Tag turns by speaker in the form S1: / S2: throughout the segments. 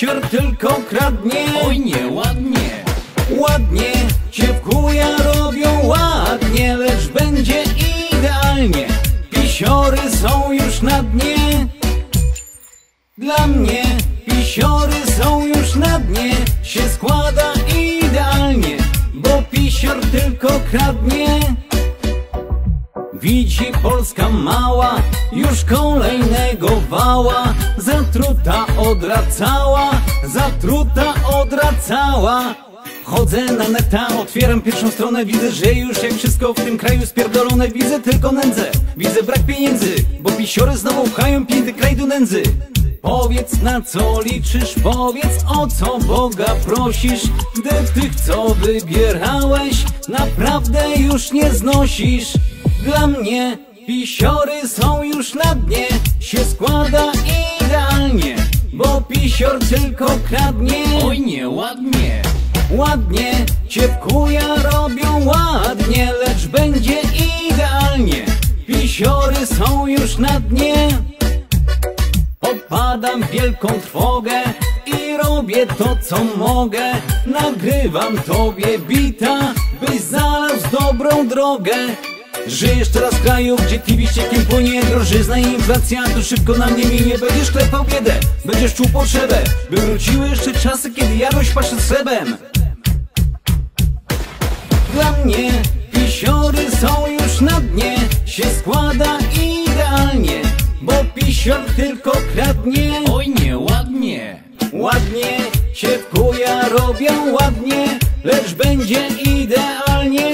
S1: pisior tylko kradnie.
S2: Oj nieładnie.
S1: Ładnie cię w chuja robią, ładnie, lecz będzie idealnie. Pisiory są już na dnie. Dla mnie pisiory są już na dnie. Się składa idealnie, bo pisior tylko kradnie. Widzi Polska mała już kolejnego wała. Zatruta odra cała, zatruta odra cała. Wchodzę na neta, otwieram pierwszą stronę. Widzę, że już jak wszystko w tym kraju spierdolone. Widzę tylko nędzę, widzę brak pieniędzy, bo pisiory znowu pchają pięty kraj do nędzy. Powiedz, na co liczysz, powiedz, o co Boga prosisz, gdy tych, co wybierałeś, naprawdę już nie znosisz. Dla mnie pisiory są już na dnie. Się składa idealnie, bo pisior tylko kradnie.
S2: Oj nieładnie.
S1: Ładnie cię w chuja robią, ładnie, lecz będzie idealnie. Pisiory są już na dnie. Popadam w wielką trwogę i robię to, co mogę. Nagrywam tobie bita, byś znalazł dobrą drogę. Żyjesz teraz w kraju, gdzie TV ściekiem płynie drożyzna i inflacja, to szybko na mnie minie. Będziesz klepał biedę, będziesz czuł potrzebę, by wróciły jeszcze czasy, kiedy jadłeś paszę z chlebem. Dla mnie pisiory są już na dnie. Się składa idealnie, bo pisior tylko kradnie.
S2: Oj nieładnie.
S1: Ładnie się w chuja robią, ładnie, lecz będzie idealnie.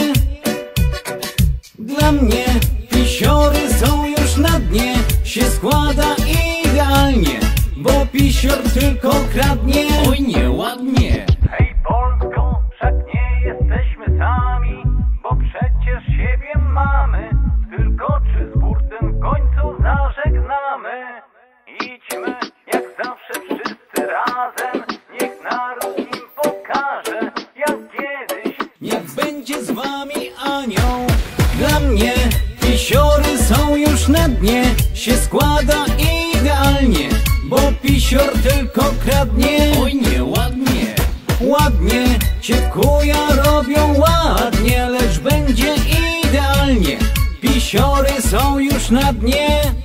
S1: Dla mnie pisiory są już na dnie. Się składa idealnie, bo pisior tylko kradnie.
S2: Oj nieładnie.
S3: Hej Polsko, wszak nie jesteśmy sami, bo przecież siebie mamy. Tylko czy z burtem w końcu zażegnamy? Idźmy jak zawsze wszyscy razem, niech naród im pokaże, jak kiedyś.
S1: Niech będzie z wami anioł. Dla mnie pisiory są już na dnie. Się składa idealnie, bo pisior tylko kradnie.
S2: Oj nieładnie.
S1: Ładnie cię w chuja robią, ładnie, lecz będzie idealnie. Pisiory są już na dnie.